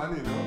funny, no?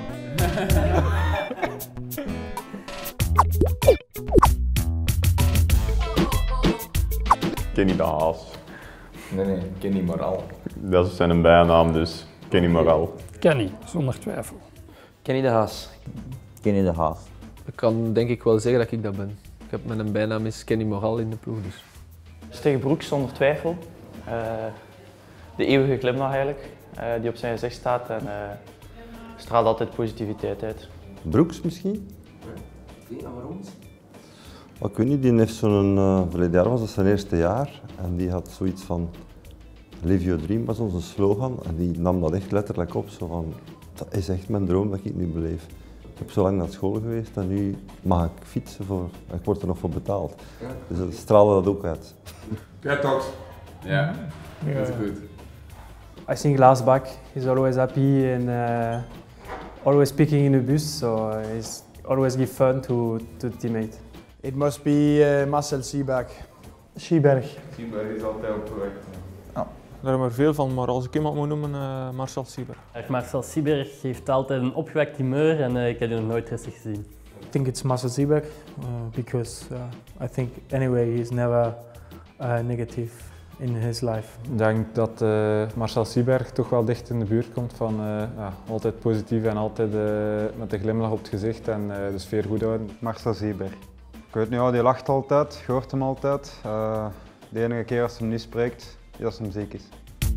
Kenny de Haas. Nee, Kenny Moral. Dat is zijn bijnaam, dus Kenny Moral. Kenny, zonder twijfel. Kenny de Haas. Kenny de Haas. Ik kan denk ik wel zeggen dat ik dat ben. Ik heb mijn bijnaam is Kenny Moral in de ploeg dus. Stege Broeks zonder twijfel. De eeuwige glimlach eigenlijk, die op zijn gezicht staat en straalt altijd positiviteit uit. Broeks misschien? Nee, waarom? Ik weet niet, die heeft zo'n, verleden jaar was dat zijn eerste jaar en die had zoiets van Live Your Dream was onze slogan en die nam dat echt letterlijk op, zo van dat is echt mijn droom dat ik nu beleef. Ik heb zo lang naar school geweest en nu mag ik fietsen en ik word er nog voor betaald. Dus dat straalde dat ook uit. Ja, toch? Ja, dat is goed. I think last back he's always happy and always speaking in the bus, so he's always give fun to the teammate. It must be Marcel Sieberg. Schieberg. Sieberg is altijd op correct. Daar hebben we er veel van, maar als ik iemand moet noemen, Marcel Sieberg. Marcel Sieberg heeft altijd een opgewekt humeur en ik heb die nog nooit rustig gezien. I think it's Marcel Sieberg because I think anyway he's never negative in his life. Ik denk dat Marcel Sieberg toch wel dicht in de buurt komt van altijd positief en altijd met een glimlach op het gezicht en de sfeer goed houden. Marcel Sieberg. Ik weet niet, die lacht altijd, je hoort hem altijd. De enige keer als hij niet spreekt, is als hij ziek is.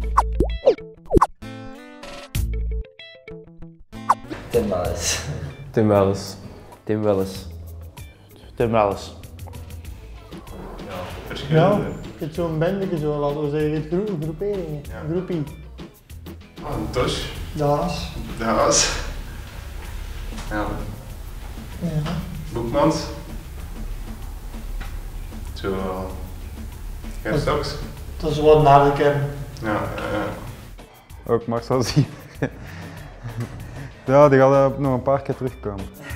Tim Welles. Tim Welles. Tim Welles. Tim Welles. Verschillende. Je hebt zo'n bandje, zo, laten we zeggen, groeperingen. Ja. Een groepie. Een Tosh. De Haas. De Haas. Ja. Ja. Boekmans. Zo. Geen Stoks. Dat is wat naar de kern. Ja, Ook Marcel Sieberg. Ja, die gaat nog een paar keer terugkomen.